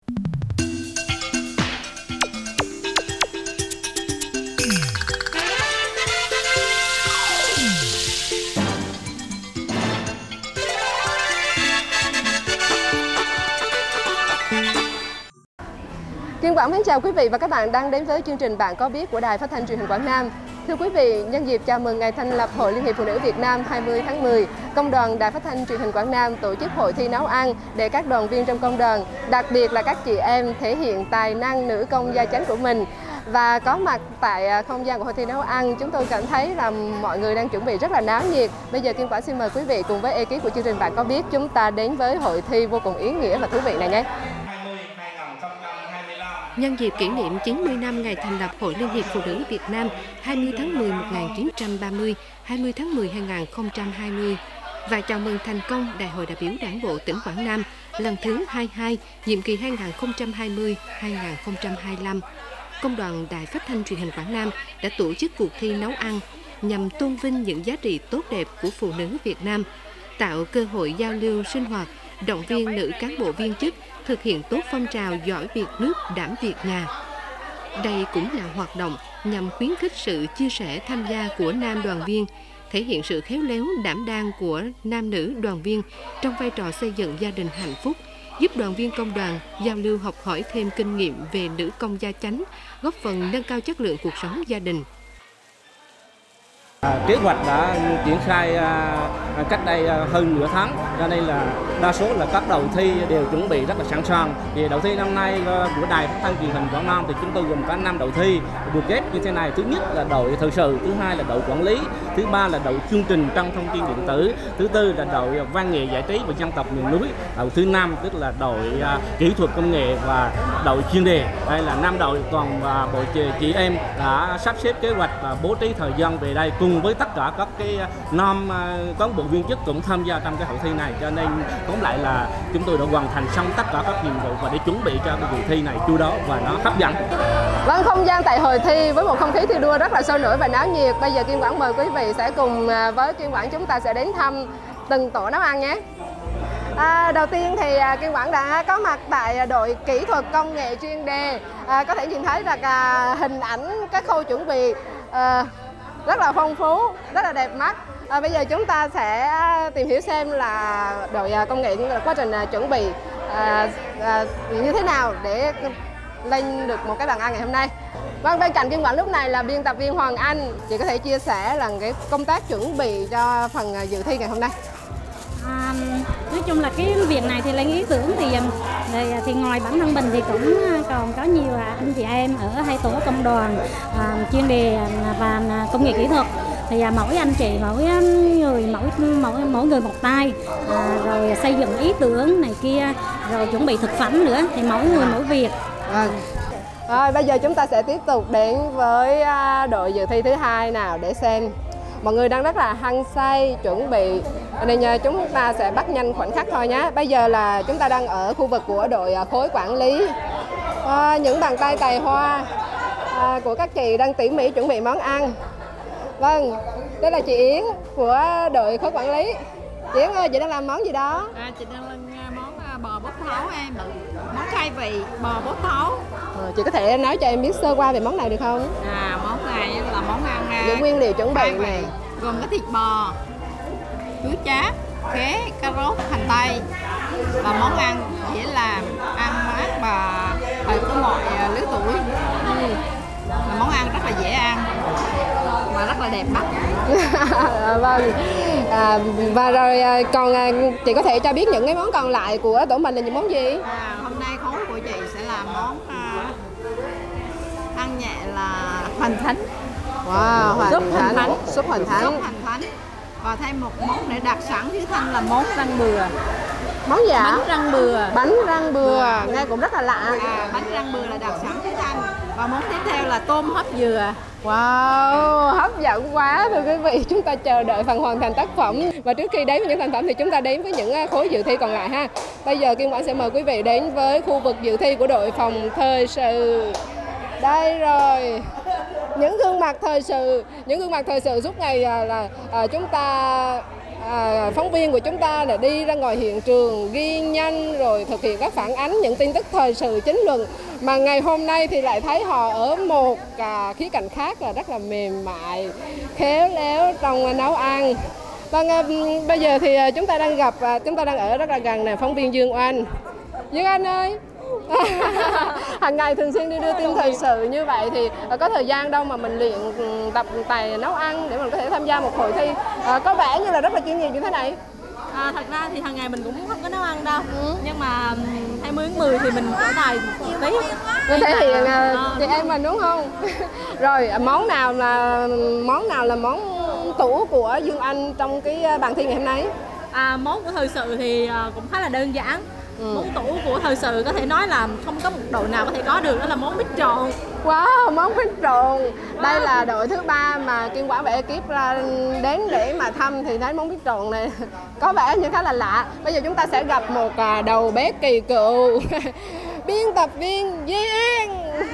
Kim Quảng mến chào quý vị và các bạn đang đến với chương trình Bạn có biết của Đài Phát thanh Truyền hình Quảng Nam. Thưa quý vị, nhân dịp chào mừng ngày thành lập Hội Liên hiệp Phụ nữ Việt Nam 20 tháng 10, Công đoàn Đài Phát thanh Truyền hình Quảng Nam tổ chức hội thi nấu ăn để các đoàn viên trong công đoàn, đặc biệt là các chị em thể hiện tài năng nữ công gia chánh của mình. Và có mặt tại không gian của hội thi nấu ăn, chúng tôi cảm thấy là mọi người đang chuẩn bị rất là náo nhiệt. Bây giờ Kim Quảng xin mời quý vị cùng với ekip của chương trình Bạn có biết chúng ta đến với hội thi vô cùng ý nghĩa và thú vị này nhé. Nhân dịp kỷ niệm 90 năm ngày thành lập Hội Liên hiệp Phụ nữ Việt Nam 20 tháng 10 1930, 20 tháng 10 2020 và chào mừng thành công Đại hội đại biểu Đảng bộ tỉnh Quảng Nam lần thứ 22, nhiệm kỳ 2020-2025, Công đoàn Đài Phát thanh Truyền hình Quảng Nam đã tổ chức cuộc thi nấu ăn nhằm tôn vinh những giá trị tốt đẹp của phụ nữ Việt Nam, tạo cơ hội giao lưu sinh hoạt, động viên nữ cán bộ viên chức thực hiện tốt phong trào giỏi việc nước đảm việc nhà. Đây cũng là hoạt động nhằm khuyến khích sự chia sẻ tham gia của nam đoàn viên, thể hiện sự khéo léo đảm đang của nam nữ đoàn viên trong vai trò xây dựng gia đình hạnh phúc, giúp đoàn viên công đoàn giao lưu học hỏi thêm kinh nghiệm về nữ công gia chánh, góp phần nâng cao chất lượng cuộc sống gia đình. Kế hoạch đã triển khai cách đây hơn nửa tháng, cho nên là đa số là các đội thi đều chuẩn bị rất là sẵn sàng. Thì đội thi năm nay của Đài Phát thanh Truyền hình Quảng Nam thì chúng tôi gồm có 5 đội thi được ghép như thế này. Thứ nhất là đội thời sự, thứ hai là đội quản lý, thứ ba là đội chương trình trong thông tin điện tử, thứ tư là đội văn nghệ giải trí và dân tộc miền núi, đội thứ năm tức là đội kỹ thuật công nghệ và đội chuyên đề. Đây là 5 đội, toàn bộ chị em đã sắp xếp kế hoạch và bố trí thời gian về đây cùng với tất cả các cái nam cán bộ viên chức cũng tham gia trong cái hội thi này, cho nên tóm lại là chúng tôi đã hoàn thành xong tất cả các nhiệm vụ và để chuẩn bị cho cái cuộc thi này chu đáo và nó hấp dẫn. Vâng, không gian tại hội thi với một không khí thi đua rất là sôi nổi và náo nhiệt. Bây giờ Kim Quảng mời quý vị sẽ cùng với Kim Quảng chúng ta sẽ đến thăm từng tổ nấu ăn nhé. Đầu tiên thì Kim Quảng đã có mặt tại đội kỹ thuật công nghệ chuyên đề. Có thể nhìn thấy là hình ảnh các khâu chuẩn bị rất là phong phú, rất là đẹp mắt. Bây giờ chúng ta sẽ tìm hiểu xem là đội công nghệ quá trình chuẩn bị như thế nào để lên được một cái bàn ăn ngày hôm nay. Vâng, bên cạnh Kim Quảng lúc này là biên tập viên Hoàng Anh. Chị có thể chia sẻ là cái công tác chuẩn bị cho phần dự thi ngày hôm nay. Nói chung là cái việc này thì lên ý tưởng thì ngoài bản thân mình thì cũng còn có nhiều anh chị em ở hai tổ công đoàn chuyên đề và công nghệ kỹ thuật, thì mỗi anh chị mỗi người một tay, rồi xây dựng ý tưởng này kia, rồi chuẩn bị thực phẩm nữa, thì mỗi người mỗi việc. Rồi bây giờ chúng ta sẽ tiếp tục đến với đội dự thi thứ hai nào để xem. Mọi người đang rất là hăng say chuẩn bị nên chúng ta sẽ bắt nhanh khoảnh khắc thôi nhé. Bây giờ là chúng ta đang ở khu vực của đội khối quản lý. Những bàn tay tài hoa của các chị đang tỉ mỉ chuẩn bị món ăn. Vâng, đây là chị Yến của đội khối quản lý. Chị Yến ơi, chị đang làm món gì đó? Chị đang làm món bò bốt thấu em. Món khai vị bò bốt thấu. Chị có thể nói cho em biết sơ qua về món này được không? Món này là món ăn những nguyên liệu chuẩn bị này gồm có thịt bò, chuối chát, khế, cà rốt, hành tây, và món ăn dễ làm, ăn mát và hợp với mọi lứa tuổi. Là món ăn rất là dễ ăn và rất là đẹp mắt. Vâng. Và rồi còn chị có thể cho biết những cái món còn lại của tổ mình là những món gì? Hôm nay khối của chị sẽ làm món ăn nhẹ là hoành thánh. Wow, súp hoành thánh. Và thêm một món để đặc sản dưới Thanh là món rang bừa. Món gì ạ? Bánh rang bừa. Bánh rang bừa, nghe cũng rất là lạ. Bánh rang bừa là đặc sản dưới Thanh. Và món tiếp theo là tôm hấp dừa. Wow, hấp dẫn quá thưa quý vị. Chúng ta chờ đợi phần hoàn thành tác phẩm. Và trước khi đến với những thành phẩm thì chúng ta đến với những khối dự thi còn lại ha. Bây giờ Kim Quảng sẽ mời quý vị đến với khu vực dự thi của đội phòng thời sự. Đây rồi. Những gương mặt thời sự suốt ngày là chúng ta phóng viên của chúng ta là đi ra ngoài hiện trường ghi nhanh rồi thực hiện các phản ánh những tin tức thời sự chính luận, mà ngày hôm nay thì lại thấy họ ở một khía cạnh khác là rất là mềm mại, khéo léo trong nấu ăn. Vâng, bây giờ thì chúng ta đang ở rất là gần nè, phóng viên Dương Oanh. Dương Anh ơi, hàng ngày thường xuyên đi đưa tin thời sự như vậy thì có thời gian đâu mà mình luyện tập tài nấu ăn để mình có thể tham gia một hội thi có vẻ như là rất là chuyên nghiệp như thế này? Thật ra thì hàng ngày mình cũng không có nấu ăn đâu, nhưng mà 20/10 thì mình có tài một tí để thể hiện chị em mình, đúng không? Rồi món nào là món tủ của Dương Anh trong cái bàn thi ngày hôm nay? Món của thời sự thì cũng khá là đơn giản. Món tủ của thời sự có thể nói là không có một đội nào có thể có được, đó là món mít trộn. Wow, món mít trộn. Đây là đội thứ 3 mà Kim Quảng và ekip đến để mà thăm thì thấy món mít trộn này có vẻ như khá là lạ. Bây giờ chúng ta sẽ gặp một đầu bếp kỳ cựu, biên tập viên Duy Yên.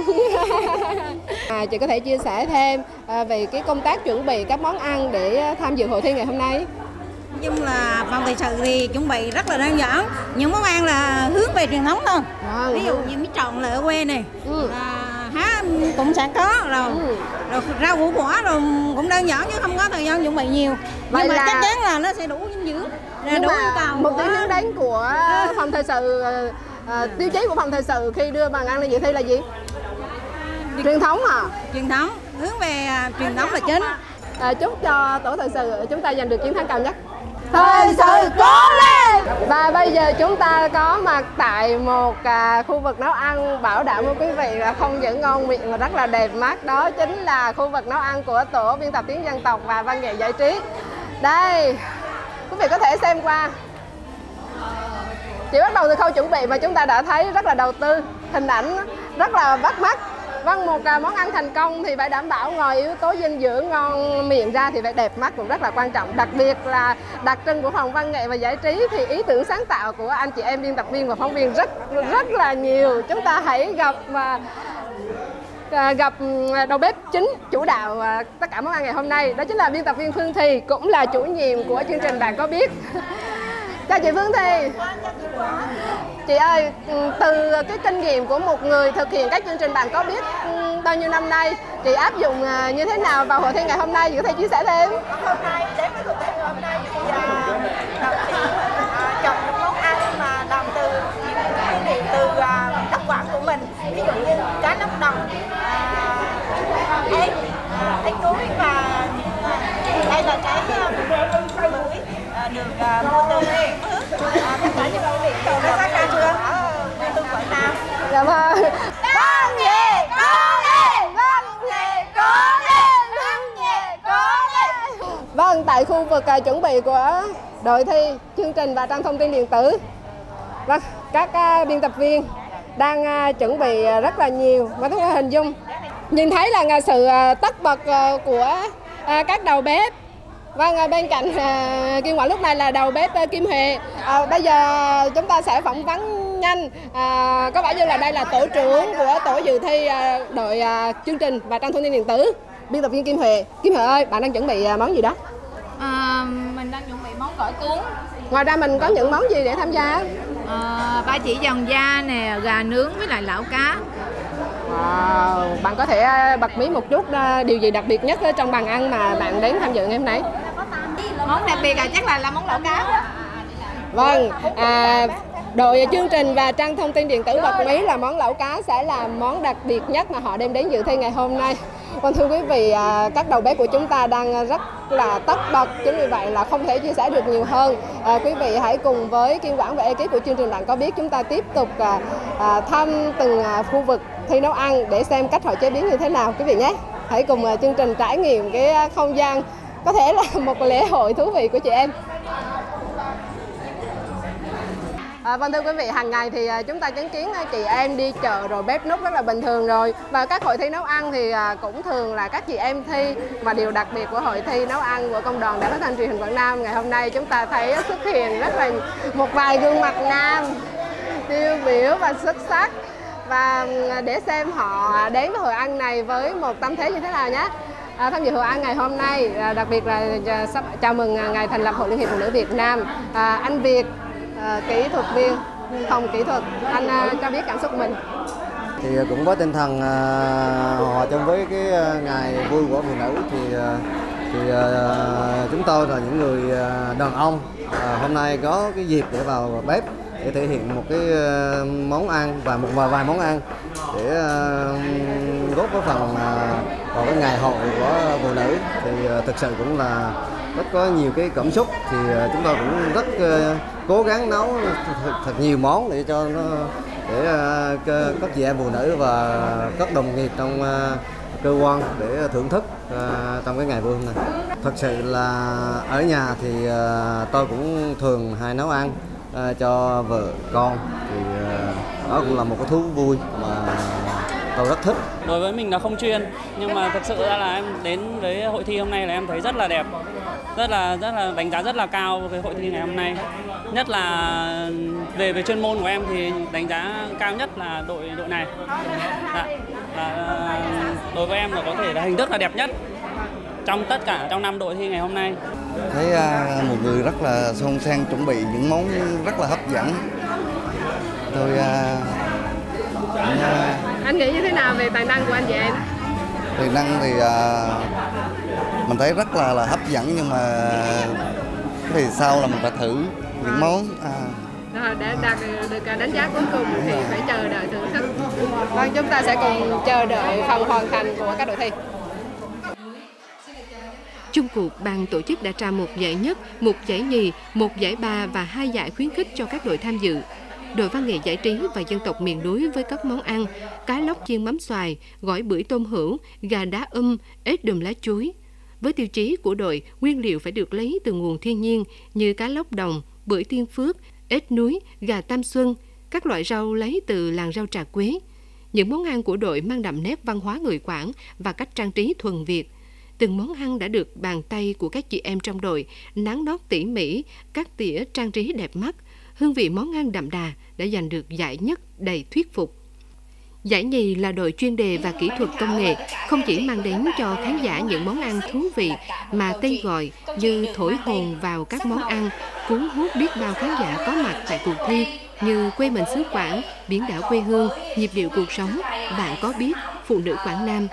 Chị có thể chia sẻ thêm về cái công tác chuẩn bị các món ăn để tham dự hội thi ngày hôm nay? Nói chung là phòng thời sự thì chuẩn bị rất là đơn giản, những món ăn là hướng về truyền thống thôi. Ví dụ như mít trộn là ở quê này, há cũng sẽ có rồi, rồi rau củ quả rồi cũng đơn giản chứ không có thời gian chuẩn bị nhiều. Vậy nhưng mà là chắc chắn là nó sẽ đủ dinh dưỡng, đủ yêu cầu. Một cái hướng đến của phòng thời sự, tiêu chí của phòng thời sự khi đưa bàn ăn lên dự thi là gì? Truyền thống hả? Truyền thống, hướng về truyền thống là chính. Chúc cho tổ thời sự chúng ta giành được chiến thắng cao nhất. Thời sự cố lên! Và bây giờ chúng ta có mặt tại một khu vực nấu ăn bảo đảm với quý vị là không những ngon miệng mà rất là đẹp mắt. Đó chính là khu vực nấu ăn của tổ biên tập tiếng dân tộc và văn nghệ giải trí. Đây, quý vị có thể xem qua. Chỉ bắt đầu từ khâu chuẩn bị mà chúng ta đã thấy rất là đầu tư, hình ảnh rất là bắt mắt. Vâng, một món ăn thành công thì phải đảm bảo ngoài yếu tố dinh dưỡng ngon miệng ra thì phải đẹp mắt cũng rất là quan trọng. Đặc biệt là đặc trưng của phòng văn nghệ và giải trí thì ý tưởng sáng tạo của anh chị em biên tập viên và phóng viên rất là nhiều. Chúng ta hãy gặp đầu bếp chính chủ đạo tất cả món ăn ngày hôm nay, đó chính là biên tập viên Phương Thì, cũng là chủ nhiệm của chương trình Bạn Có Biết. Chào chị Phương Thì. Chị ơi, từ cái kinh nghiệm của một người thực hiện các chương trình Bạn Có Biết bao nhiêu năm nay, chị áp dụng như thế nào vào hội thi ngày hôm nay, chị có thể chia sẻ thêm? Hôm nay đến với cuộc thi ngày hôm nay thì đầu tiên chọn những món ăn mà làm từ những nguyên liệu từ đất Quảng của mình, ví dụ như cá nóc đồng, ếch núi và đây là cái bưởi được mua từ tất cả những nguyên liệu từ nó ra chưa ở quê hương Quảng Nam. Dạ vâng. Văn nghệ cố lên, văn nghệ cố lên, văn nghệ cố lên. Vâng, tại khu vực chuẩn bị của đội thi chương trình và trang thông tin điện tử, vâng, các biên tập viên đang chuẩn bị rất là nhiều. Và tôi có hình dung nhìn thấy là sự tất bật của các đầu bếp. Vâng, bên cạnh Kim Quảng lúc này là đầu bếp Kim Huệ. Bây giờ chúng ta sẽ phỏng vấn nhanh. Có vẻ như là đây là tổ trưởng của tổ dự thi đội chương trình và trang thông tin điện tử, biên tập viên Kim Huệ. Kim Huệ ơi, bạn đang chuẩn bị món gì đó? Mình đang chuẩn bị món gỏi cuốn. Ngoài ra mình có những món gì để tham gia? Ba chỉ giòn da nè, gà nướng với lại lẩu cá. Wow, bạn có thể bật mí một chút điều gì đặc biệt nhất trong bàn ăn mà bạn đến tham dự ngày hôm nay? Món đặc biệt chắc là món lẩu cá. Vâng, đội chương trình và trang thông tin điện tử bật mí là món lẩu cá sẽ là món đặc biệt nhất mà họ đem đến dự thi ngày hôm nay. Vâng, thưa quý vị, các đầu bếp của chúng ta đang rất là tất bật, chính vì vậy là không thể chia sẻ được nhiều hơn. Quý vị hãy cùng với Kim Quảng và ekip của chương trình Bạn Có Biết, chúng ta tiếp tục thăm từng khu vực thi nấu ăn để xem cách họ chế biến như thế nào quý vị nhé. Hãy cùng chương trình trải nghiệm cái không gian có thể là một lễ hội thú vị của chị em. Vâng, thưa quý vị, hàng ngày thì chúng ta chứng kiến chị em đi chợ rồi bếp núc rất là bình thường rồi. Và các hội thi nấu ăn thì cũng thường là các chị em thi. Mà điều đặc biệt của hội thi nấu ăn của Công đoàn Đài Phát thanh Truyền hình Quảng Nam ngày hôm nay, chúng ta thấy xuất hiện rất là một vài gương mặt nam tiêu biểu và xuất sắc. Và để xem họ đến với hội ăn này với một tâm thế như thế nào nhé. tham dự hội ăn ngày hôm nay, đặc biệt là sắp chào mừng ngày thành lập Hội Liên hiệp Phụ nữ Việt Nam. Anh Việt, kỹ thuật viên phòng kỹ thuật, anh cho biết cảm xúc của mình. Thì cũng với tinh thần hòa chung với cái ngày vui của phụ nữ thì chúng tôi là những người đàn ông hôm nay có cái dịp để vào bếp để thể hiện một cái món ăn và một vài món ăn để góp với phần vào cái ngày hội của phụ nữ. Thì thực sự cũng là rất có nhiều cái cảm xúc, thì chúng tôi cũng rất cố gắng nấu thật nhiều món để cho nó các chị em phụ nữ và các đồng nghiệp trong cơ quan để thưởng thức trong cái ngày vui hôm nay. Thật sự là ở nhà thì tôi cũng thường hay nấu ăn cho vợ con, thì đó cũng là một cái thú vui mà tôi rất thích. Đối với mình là không chuyên, nhưng mà thật sự ra là em đến với hội thi hôm nay là em thấy rất là đẹp, rất là đánh giá rất là cao với hội thi ngày hôm nay. Nhất là về chuyên môn của em thì đánh giá cao nhất là đội này. Đối với em là có thể là hình thức là đẹp nhất trong tất cả trong 5 đội thi ngày hôm nay. Thấy một người rất là son sang, chuẩn bị những món rất là hấp dẫn. Anh nghĩ như thế nào về tài năng của anh chị em? Tài năng thì mình thấy rất là hấp dẫn, nhưng mà thì sau là mình phải thử những món. Rồi để đạt được đánh giá cuối cùng thì phải chờ đợi thưởng thức. Vâng, chúng ta sẽ cùng chờ đợi phần hoàn thành của các đội thi. Chung cuộc, ban tổ chức đã trao 1 giải nhất, 1 giải nhì, 1 giải ba và 2 giải khuyến khích cho các đội tham dự. Đội văn nghệ giải trí và dân tộc miền núi với các món ăn cá lóc chiên mắm xoài, gỏi bưởi tôm hữu, gà đá ếch đùm lá chuối. Với tiêu chí của đội, nguyên liệu phải được lấy từ nguồn thiên nhiên như cá lóc đồng, bưởi Tiên Phước, ếch núi, gà Tam Xuân, các loại rau lấy từ làng rau Trà Quế. Những món ăn của đội mang đậm nét văn hóa người Quảng và cách trang trí thuần Việt. Từng món ăn đã được bàn tay của các chị em trong đội nắn nót tỉ mỉ, các tỉa trang trí đẹp mắt. Hương vị món ăn đậm đà đã giành được giải nhất đầy thuyết phục. Giải nhì là đội chuyên đề và kỹ thuật công nghệ, không chỉ mang đến cho khán giả những món ăn thú vị mà tên gọi như thổi hồn vào các món ăn, cuốn hút biết bao khán giả có mặt tại cuộc thi như Quê mình xứ Quảng, Biển đảo quê hương, Nhịp điệu cuộc sống, Bạn có biết, Phụ nữ Quảng Nam.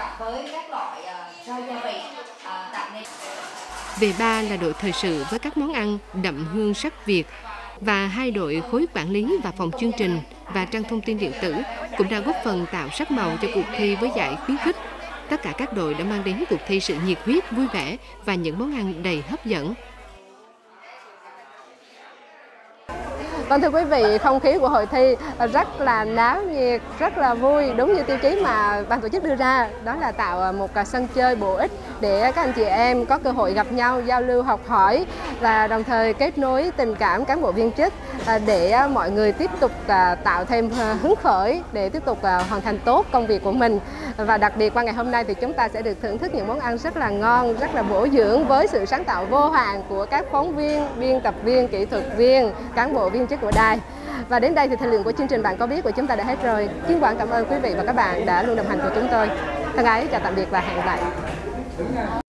Về ba là đội thời sự với các món ăn đậm hương sắc Việt, và 2 đội khối quản lý và phòng chương trình và trang thông tin điện tử cũng đã góp phần tạo sắc màu cho cuộc thi với giải khuyến khích. Tất cả các đội đã mang đến cuộc thi sự nhiệt huyết, vui vẻ và những món ăn đầy hấp dẫn. Vâng, thưa quý vị, không khí của hội thi rất là náo nhiệt, rất là vui, đúng như tiêu chí mà ban tổ chức đưa ra, đó là tạo một sân chơi bổ ích để các anh chị em có cơ hội gặp nhau, giao lưu, học hỏi và đồng thời kết nối tình cảm cán bộ viên chức để mọi người tiếp tục tạo thêm hứng khởi để tiếp tục hoàn thành tốt công việc của mình. Và đặc biệt qua ngày hôm nay thì chúng ta sẽ được thưởng thức những món ăn rất là ngon, rất là bổ dưỡng với sự sáng tạo vô hạn của các phóng viên, biên tập viên, kỹ thuật viên, cán bộ viên chức của đài. Và đến đây thì thời lượng của chương trình Bạn có biết của chúng ta đã hết rồi. Kim Quảng cảm ơn quý vị và các bạn đã luôn đồng hành cùng chúng tôi. Thân ái chào tạm biệt và hẹn gặp lại.